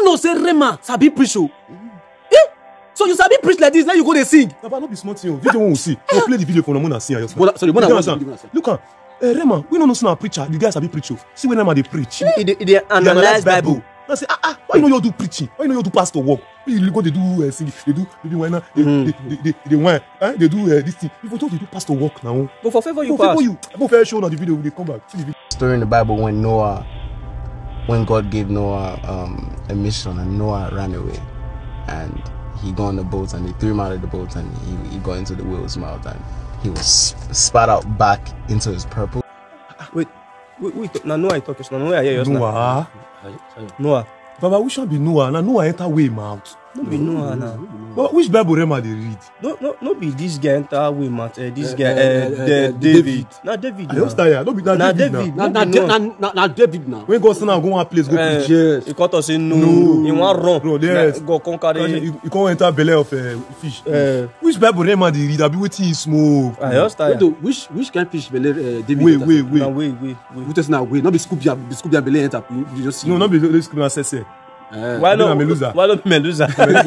know say Rema sabi preach o. So you sabi preach like this, now you go dey sing. No, but no be smart thing. Video won't see. Go play the video for Namona see. Sorry, look at Rema. We don't know preacher. The guys sabi preach. See when Rema they preach. They analyze Bible. I say why you know you do preaching? Why you know you do pastor work? You go they do singing. They do wine. They wine. They do this thing. If you don't do pastor work now. But for favor you pass. Go fair show on the video. They come back. See the video. Story in the Bible when God gave Noah a mission and Noah ran away and he got on the boat and they threw him out of the boat and he got into the whale's mouth and he was spat out back into his purple. Wait, now Noah talking. Now Noah hear you. Noah. Baba, which one be Noah? Now Noah enter way mouth. No be Noah now. But which Bible Rema they read? No be this guy enter way mouth. This guy David. Now David. I just tired. No be now David. Now David now. When God send am go one place go preach. Yes. He caught us say no. He want run. Bro, yes. Go conquer. You can't enter belly of fish. Which Bible Rema they read? I be waiting he smoke. I just tired. Which kind fish belly David? Wait. Now wait. Who just now wait? Not be Scoop belly enter. You just see. No, not be let's go and say. Why not Melusa? Melusa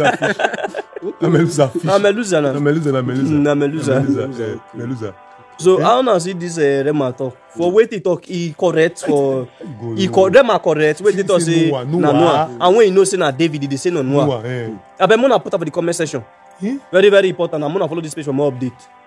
fish. So I don't see this Rema talk. For wait he talk, he correct for Rema correct. Wait he talk say Noah. And when he know say na David, they say no Noah. I bet Mona put up for the comment section. Very important. I'm gonna follow this page for more update.